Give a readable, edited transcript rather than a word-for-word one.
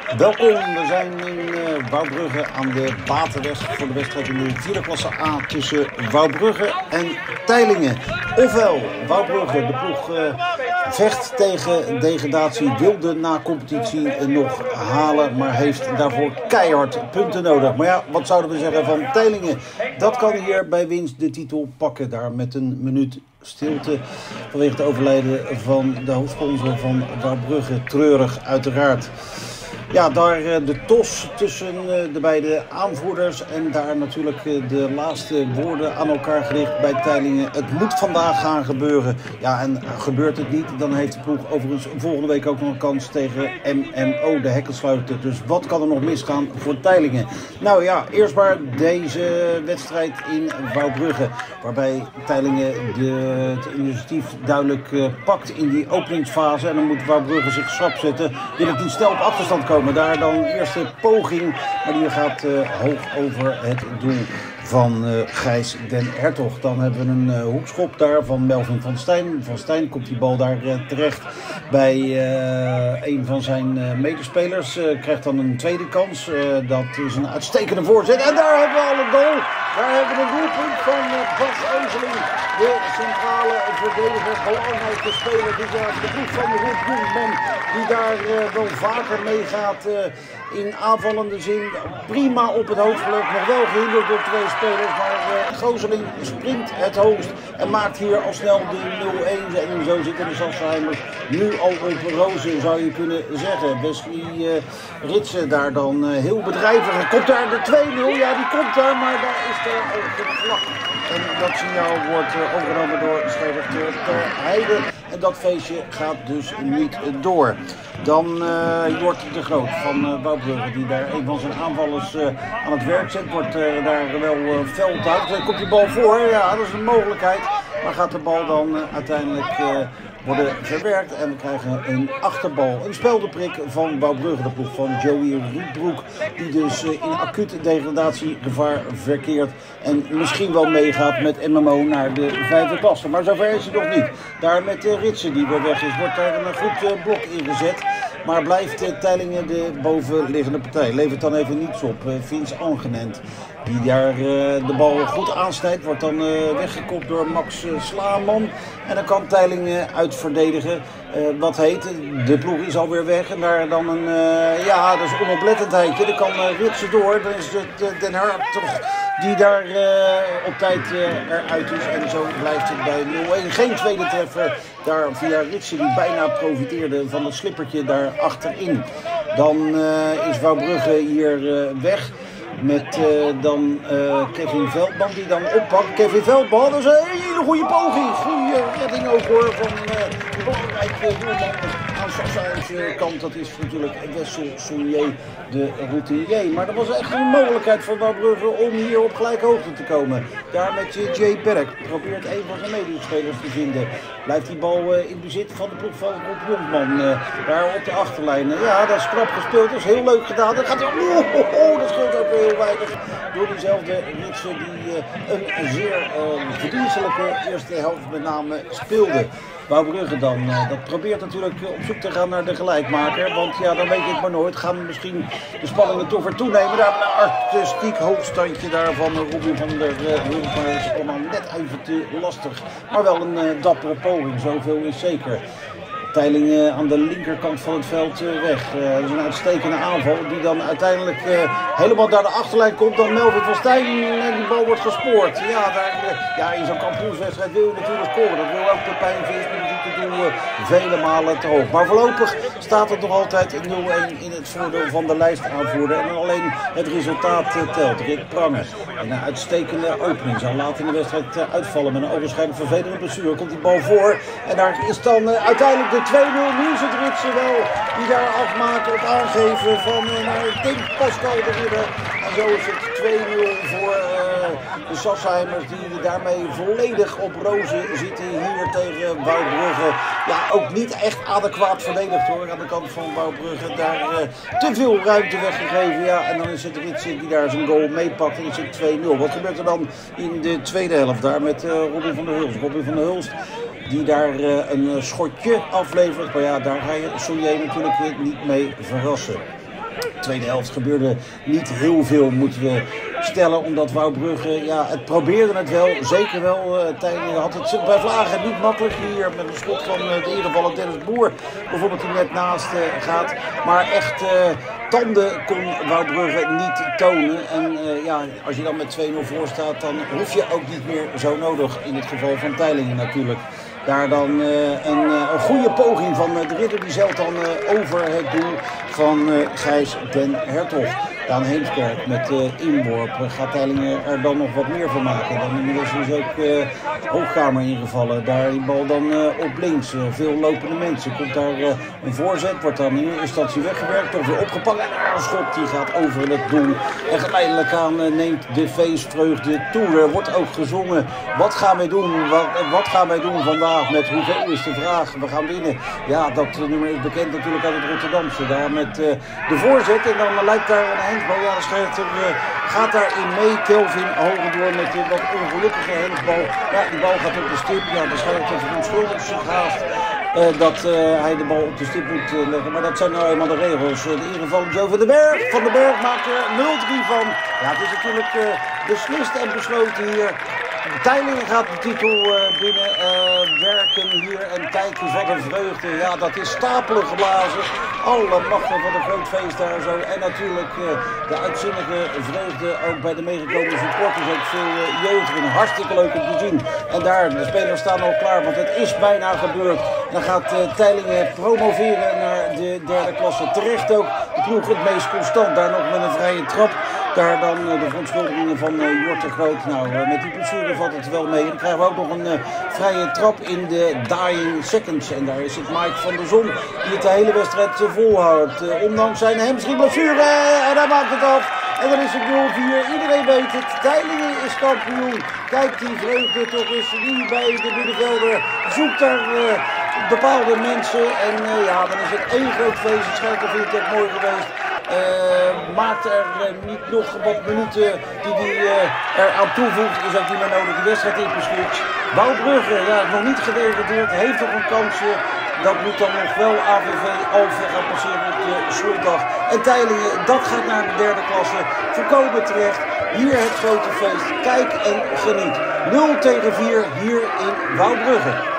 Welkom, we zijn in Wouwbrugge aan de Batenweg voor de wedstrijd in de vierde klasse A tussen Wouwbrugge en Teylingen. Ofwel, Wouwbrugge, de ploeg vecht tegen degradatie, wilde na competitie nog halen, maar heeft daarvoor keihard punten nodig. Maar ja, wat zouden we zeggen van Teylingen? Dat kan hier bij winst de titel pakken, daar met een minuut stilte vanwege het overlijden van de hoofdsponsor van Wouwbrugge. Treurig uiteraard. Ja, daar de tos tussen de beide aanvoerders en daar natuurlijk de laatste woorden aan elkaar gericht bij Teylingen. Het moet vandaag gaan gebeuren. Ja, en gebeurt het niet, dan heeft de ploeg overigens volgende week ook nog een kans tegen MMO, de hekkensluiter. Dus wat kan er nog misgaan voor Teylingen? Nou ja, eerst maar deze wedstrijd in Wouwbrugge, waarbij Teylingen het initiatief duidelijk pakt in die openingsfase. En dan moet Wouwbrugge zich schrap zetten. Wil het niet snel op achterstand komen. Daar dan eerste poging, maar die gaat hoog over het doel van Gijs den Hertog. Dan hebben we een hoekschop daar van Melvin van Stijn. Van Stijn komt die bal daar terecht bij een van zijn medespelers. Krijgt dan een tweede kans. Dat is een uitstekende voorzet. En daar hebben we al een goal. Daar hebben we een doelpunt van Bas Euseling. De centrale verdediger, belangrijke speler dit jaar. De ploeg van de Roep Jonkman, die daar wel vaker meegaat in aanvallende zin. Prima op het hoofd gelukt. Nog wel gehinderd door twee spelers. Maar Gooseling springt het hoogst en maakt hier al snel de 0-1. En zo zitten de Sassheimers nu al op rozen, zou je kunnen zeggen. Wesley Ritsen daar dan heel bedrijvig. Komt daar de 2-0? Ja, die komt daar, maar daar is er al gevlacht. En dat signaal wordt overgenomen door scheidsrechter Ter Heide. En dat feestje gaat dus niet door. Dan Jort de Groot van Wouwbrugge, die daar een van zijn aanvallers aan het werk zet. Wordt daar wel veld uit. Komt die bal voor? Ja, dat is een mogelijkheid. Maar gaat de bal dan uiteindelijk worden verwerkt en we krijgen een achterbal. Een speldeprik van Wouwbrugge, de ploeg van Joey Rietbroek, die dus in acute degradatiegevaar verkeert en misschien wel meegaat met MMO naar de vijfde klasse. Maar zover is hij nog niet. Daar met Ritsen die weer weg is, wordt daar een goed blok ingezet. Maar blijft Teylingen de bovenliggende partij. Levert dan even niets op. Vince Angenent, die daar de bal goed aansnijdt, wordt dan weggekopt door Max Slaman. En dan kan Teylingen uitverdedigen. Wat heet, de ploeg is alweer weg. En daar dan een, ja, dat is onoplettendheidje. Dan kan Ritsen door. Dan is het Den Hertog die daar op tijd eruit is. En zo blijft het bij 0-1. Geen tweede treffer daar via Ritsen, die bijna profiteerde van het slippertje daar achterin. Dan is Wouwbrugge hier weg. Met dan Kevin Veldman die dan oppakt. Kevin Veldman, dat is een hele goede poging. Goede redding ook hoor van de belangrijke doelman aan Sassheimse kant. Dat is natuurlijk Wessel Sounier, de routinier. Maar dat was echt een mogelijkheid voor Wouwbrugge om hier op gelijke hoogte te komen. Daar met Jay Berg probeert een van zijn medespelers te vinden. Blijft die bal in bezit van de ploeg van Rob Jonkman. Daar op de achterlijn. Ja, dat is krap gespeeld. Dat is heel leuk gedaan. Dan gaat hij dat scheelt ook weer heel weinig. Door diezelfde Ritsen die een zeer verdienstelijke eerste helft met name speelde. Wouwbrugge dan, dat probeert natuurlijk op zoek te gaan naar de gelijkmaker. Want ja, dan weet je het maar nooit. Gaan misschien de spanningen toch weer toenemen. Daar een artistiek hoogstandje daar van Robin van der Hulp. Maar dat is allemaal net even te lastig. Maar wel een dappere poging, zoveel is zeker. Teylingen aan de linkerkant van het veld weg. Dat is een uitstekende aanval die dan uiteindelijk helemaal naar de achterlijn komt. Dan Melvin van Stijn en die bal wordt gespoord. Ja, in zo'n kampioenswedstrijd wil je natuurlijk scoren. Dat wil ook de pijnvis, maar die doen we vele malen te hoog. Maar voorlopig staat het nog altijd 0-1 in het voordeel van de lijstaanvoerder. En alleen het resultaat telt. Rick Pranger. En een uitstekende opening. Zou later in de wedstrijd uitvallen met een ogenschijnlijk vervelende blessure. Komt die bal voor en daar is dan uiteindelijk de 2-0. Nu is het Ritsen wel die daar afmaken op aangeven van, ik denk Pascal de Ridder. En zo is het 2-0 voor de Sassheimers die daarmee volledig op rozen zitten hier tegen Wouwbrugge. Ja, ook niet echt adequaat verdedigd hoor aan de kant van Wouwbrugge. Daar te veel ruimte weggegeven. Ja, en dan is het Ritsen die daar zijn goal meepakt en is het 2-0. Wat gebeurt er dan in de tweede helft daar met Robin van der Hulst? Robin van der Hulst die daar een schotje aflevert. Maar ja, daar ga je Sounier natuurlijk niet mee verrassen. Tweede helft gebeurde niet heel veel, moeten we stellen, omdat Wouwbrugge, ja, het probeerde het wel, zeker wel. Teylingen had het bij Vlagen niet makkelijk hier met een schot van de eerder Dennis Boer, bijvoorbeeld die net naast gaat. Maar echt tanden kon Wouwbrugge niet tonen. En ja, als je dan met 2-0 voor staat, dan hoef je ook niet meer zo nodig, in het geval van Teylingen natuurlijk. Daar dan een goede poging van de Ridder, die zelt dan over het doel van Gijs den Hertog. Daan Heemskerk met inworp. Gaat Teylingen er dan nog wat meer van maken? Dan inmiddels is ook Hoogkamer ingevallen. Daar die bal dan op links. Veel lopende mensen. Komt daar een voorzet. Wordt dan in eerste instantie weggewerkt. Toch weer opgepakt. En een schot die gaat over het doel. En geleidelijk aan neemt de feestvreugde toe. Er wordt ook gezongen. Wat gaan wij doen? Wat gaan wij doen vandaag? Met hoeveel is de vraag? We gaan winnen. Ja, dat nummer is bekend natuurlijk uit het Rotterdamse. Daar met de voorzet. En dan lijkt daar een handbal. Ja, de scheidsrechter gaat daarin mee. Kelvin Hogendoorn met de wat ongelukkige handbal. Ja, die bal gaat op de stip. Ja, de scheidsrechter verontschuldigt zich haast dat hij de bal op de stip moet leggen. Maar dat zijn nou eenmaal de regels. De ingeval Joe van den Berg. Van den Berg maakt er 0-3 van. Ja, het is natuurlijk beslist en besloten hier. Teylingen gaat de titel binnen werken hier en kijken wat een vreugde. Ja, dat is stapelen geblazen. Alle machten van een groot feest daar zo. En natuurlijk de uitzinnige vreugde ook bij de meegekomen supporters. Ook veel jeugd erin. Hartstikke leuk om te zien. En daar, de spelers staan al klaar, want het is bijna gebeurd. Dan gaat Teylingen promoveren naar de derde klasse. Terecht ook de ploeg het meest constant. Daar nog met een vrije trap. Daar dan de verontschuldigingen van Jort de Groot. Nou, met die blessure valt het wel mee. Dan krijgen we ook nog een vrije trap in de dying seconds. En daar is het Mike van der Zon die het de hele wedstrijd volhoudt. Ondanks zijn hamstringblessure. En hij maakt het af. En dan is het 0-4. Iedereen weet het. Teylingen is kampioen. Kijk die vreugde toch eens nu bij de middenvelder. Zoekt daar bepaalde mensen. En ja, dan is het één groot feest. Het schijnt vind ik het mooi geweest. Maakt er niet nog wat minuten die hij er aan toevoegt, is ook niet meer nodig. Die wedstrijd is beslist. Wouwbrugge, ja, nog niet gedegradeerd, heeft nog een kansje. Dat moet dan nog wel AVV Alphen gaan passeren op de slotdag. En Teylingen, dat gaat naar de derde klasse. Voorkomen terecht. Hier het grote feest. Kijk en geniet. 0-4 hier in Wouwbrugge.